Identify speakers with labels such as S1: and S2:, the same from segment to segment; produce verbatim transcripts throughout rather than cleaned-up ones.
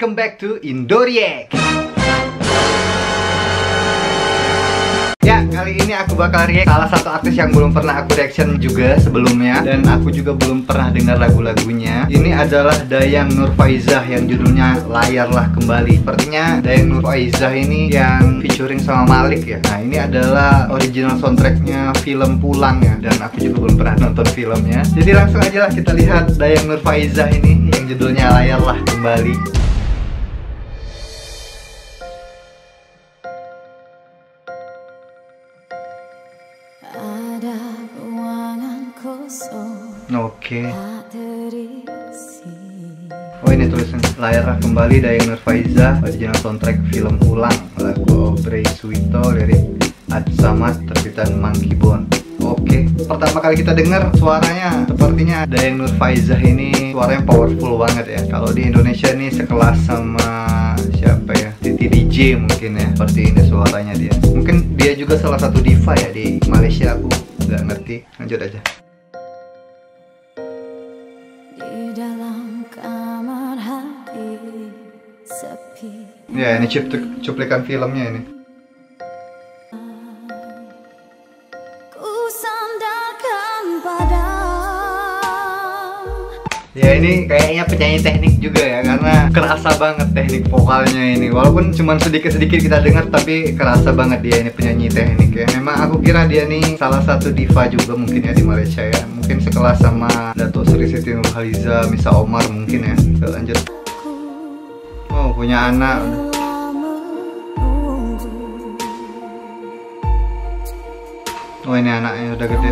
S1: welcome back to Indoreact. Ya, kali ini aku bakal react salah satu artis yang belum pernah aku reaction juga sebelumnya, dan aku juga belum pernah dengar lagu-lagunya. Ini adalah Dayang Nurfaizah yang judulnya Layarlah Kembali. Sepertinya Dayang Nurfaizah ini yang featuring sama Malik ya. Nah, ini adalah original soundtracknya film Pulang ya, dan aku juga belum pernah nonton filmnya. Jadi langsung aja lah kita lihat Dayang Nurfaizah ini yang judulnya Layarlah Kembali.
S2: Ada ruangan kosong.
S1: Oke.
S2: Tak terisi.
S1: Oh, ini tulisan Layarlah Kembali Dayang Nurfaizah, original soundtrack film Pulang, lagu Aubrey Suito, lirik Ad Samad, terbitan Monkey Bone. Oke, pertama kali kita dengar suaranya sepertinya Dayang Nurfaizah ini suaranya powerful banget ya. Kalau di Indonesia nih sekelas sama siapa ya, Titi D J mungkin ya, seperti ini suaranya dia. Mungkin dia juga salah satu diva ya di Malaysia, aku nggak ngerti. Lanjut aja.
S2: Di dalam kamar hati sepi.
S1: Ya, ini cup- cuplikan filmnya ini. Ya, ini kayaknya penyanyi teknik juga ya, karena kerasa banget teknik vokalnya ini. Walaupun cuma sedikit-sedikit kita dengar, tapi kerasa banget dia ini penyanyi teknik ya. Memang aku kira dia nih salah satu diva juga mungkin ya di Malaysia ya. Mungkin sekelas sama Dato' Sri Siti Nurhaliza, Misa Omar mungkin ya. Kita lanjut. Oh, punya anak. Oh, ini anaknya udah gede.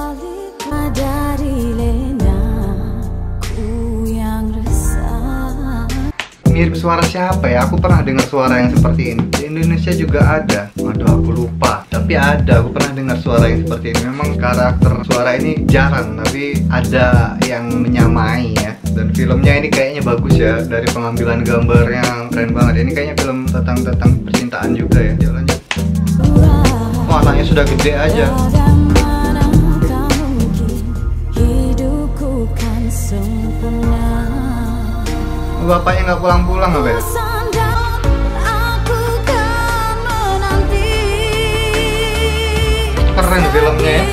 S1: Mirip suara siapa ya? Aku pernah dengar suara yang seperti ini. Di Indonesia juga ada. Waduh, aku lupa. Tapi ada, aku pernah dengar suara yang seperti ini. Memang karakter suara ini jarang, tapi ada yang menyamai ya. Dan filmnya ini kayaknya bagus ya. Dari pengambilan gambar yang keren banget. Ini kayaknya film tentang tentang percintaan juga ya. Yuk lanjut. Oh, anaknya sudah gede aja. Bapaknya nggak pulang-pulang apa ya? Keren filmnya ya.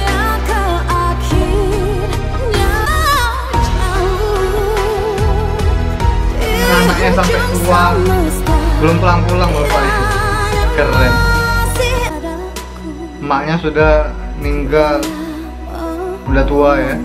S1: Anaknya sampai tua, belum pulang-pulang bapaknya. Keren. Emaknya sudah meninggal, udah tua ya.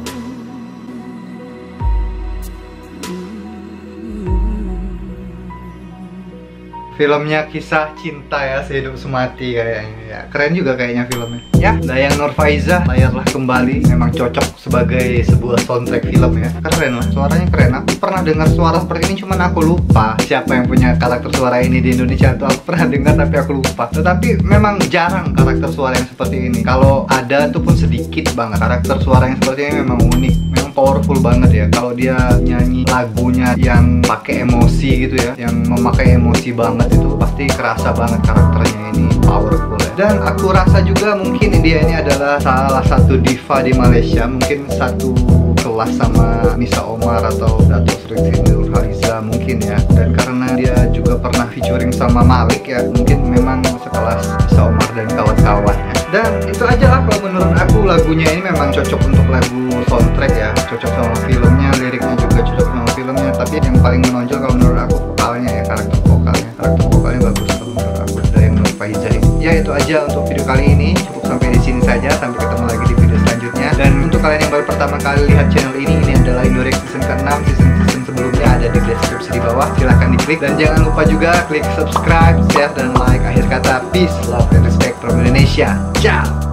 S1: Filmnya kisah cinta ya, sehidup semati kayaknya ya. Keren juga kayaknya filmnya ya. Dayang Nurfaizah, Layarlah Kembali memang cocok sebagai sebuah soundtrack film ya. Keren lah, suaranya keren. Aku pernah dengar suara seperti ini, cuman aku lupa siapa yang punya karakter suara ini di Indonesia. Tuh aku pernah dengar tapi aku lupa. Tetapi memang jarang karakter suara yang seperti ini. Kalau ada tuh pun sedikit banget. Karakter suara yang seperti ini memang unik, memang powerful banget ya. Kalau dia nyanyi lagunya yang pakai emosi gitu ya, yang memakai emosi banget, itu pasti kerasa banget karakternya ini powerful ya. Dan aku rasa juga mungkin dia ini adalah salah satu diva di Malaysia, mungkin satu kelas sama Misa Omar atau Dato' Sri Siti Nurhaliza mungkin ya. Dan karena dia juga pernah featuring sama Malik ya, mungkin memang sekelas Misa Omar dan kawan-kawannya. Dan itu aja lah kalau menurut aku, lagunya ini memang cocok untuk lagu soundtrack ya, cocok sama filmnya, liriknya juga cocok sama filmnya. Tapi yang paling menonjol kalau menurut aku vokalnya ya, karakter vokalnya karakter vokalnya bagus kalau menurut aku Dayang Nurfaizah. Ya, itu aja untuk video kali ini, cukup sampai di sini saja. Sampai ketemu lagi di video selanjutnya. Dan untuk kalian yang baru pertama kali lihat channel ini, ini adalah Indoreact season keenam. Season-season sebelumnya ada di deskripsi di bawah, silahkan diklik. Dan jangan lupa juga klik subscribe, share, dan like. Akhir kata, peace, love, and respect from Indonesia. Ciao.